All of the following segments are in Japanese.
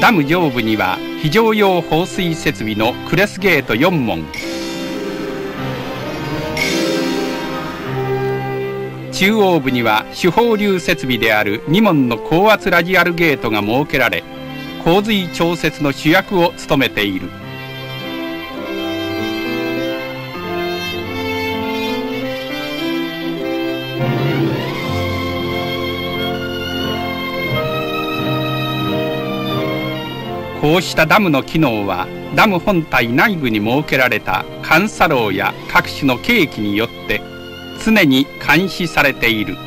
ダム上部には非常用放水設備のクレスゲート4門、中央部には主放流設備である2門の高圧ラジアルゲートが設けられ、洪水調節の主役を務めている。こうしたダムの機能はダム本体内部に設けられた監査炉や各種の計器によって常に監視されている。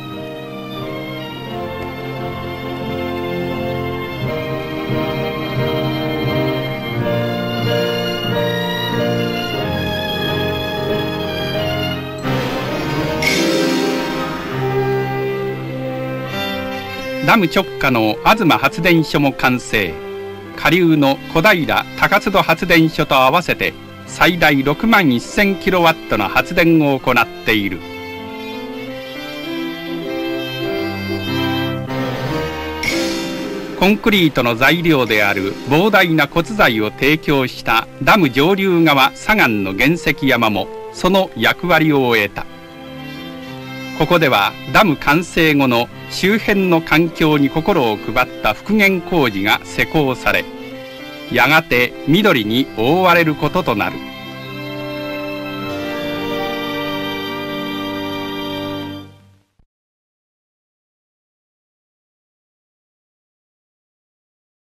ダム直下の東発電所も完成。下流の小平高津戸発電所と合わせて最大6万1000キロワットの発電を行っている。コンクリートの材料である膨大な骨材を提供したダム上流側左岸の原石山もその役割を終えた。ここではダム完成後の周辺の環境に心を配った復元工事が施工され、やがて緑に覆われることとなる。